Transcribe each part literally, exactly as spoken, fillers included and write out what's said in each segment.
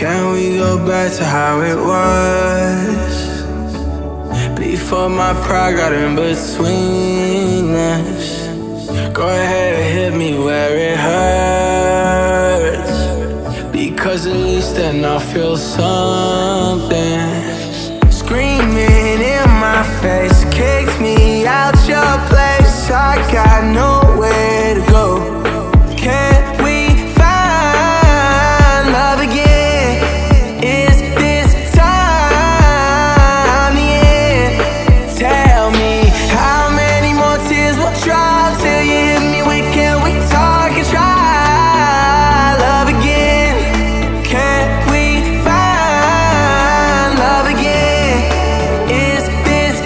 Can we go back to how it was? Before my pride got in between us. Go ahead and hit me where it hurts, because at least then I'll feel something. Screaming in my face, kicked me out your place. I got nowhere to go. Can't we find love again? Is this time the end? Tell me, how many more tears will drop till you hit me with, can we talk and try love again? Can't we find love again? Is this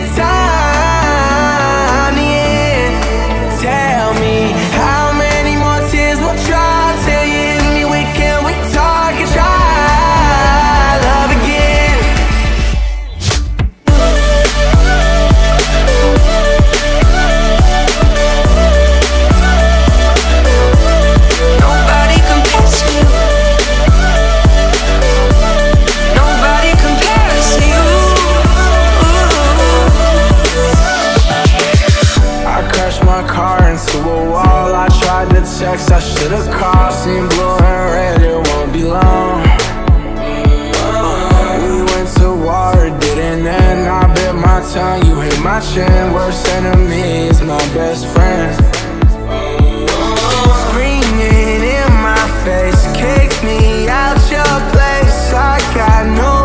time the end? Tell me, how many more tears will drop till you hit me with, can we talk and try love again? Nobody compares to you. Nobody compares to you. I crashed my car into a wall. I tried to text, I should've called. Seen blue and red, it won't be long. We went to war, it didn't end. I bit my tongue, you hit my chin. Worst enemy is my best friend. Screaming in my face, kicked me out your place. I got no